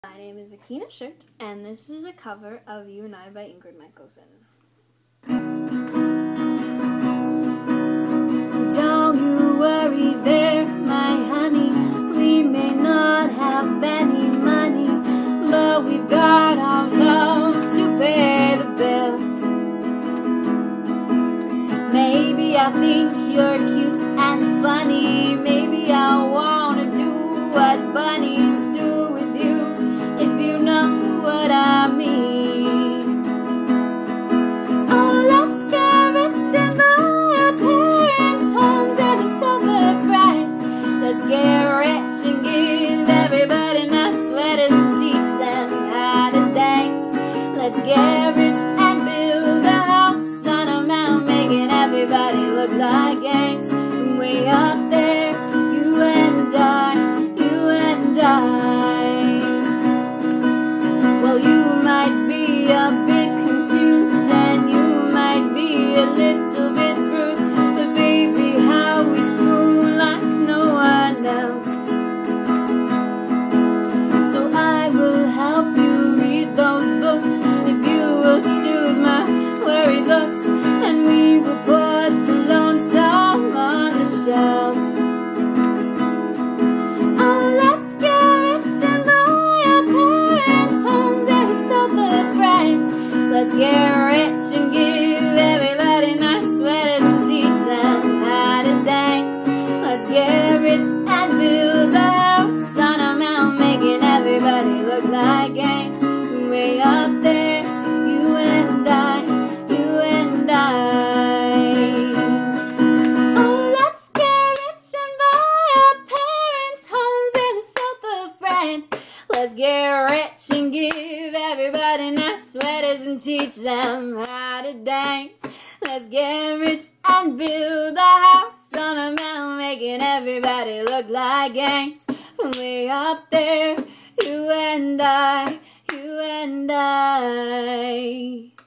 My name is Akina Shirt, and this is a cover of You and I by Ingrid Michaelson. Don't you worry there, my honey. We may not have any money, but we've got our love to pay the bills. Maybe I think you're cute and funny. Maybe I wanna do what bunnies do with you, if you know what I mean. Oh, let's get rich and buy our parents' homes and show their friends. Let's get rich and give everybody nice sweaters and teach them how to dance. Let's get rich and build a house on a mountain, making everybody look like ants. Way up there, you and I, you and I. Well, you might be a bit confused and you might be a little bit bruised, but baby, how we spoon like no one else. So I will help you read those books if you will soothe my worried looks, and we will put the lonesome on the shelf. Oh, let's get rich and buy our parents' homes and show their friends. Let's get rich and give everybody nice sweaters and teach them how to dance. Let's get rich and build a house on a mountain, making everybody look like ants. Way up there, you and I, you and I. Oh, let's get rich and buy our parents' homes and show their friends. Let's get rich and give everybody nice sweaters and teach them how to dance. Let's get rich and build a house on a mountain, making everybody look like ants. From way up there, you and I, you and I.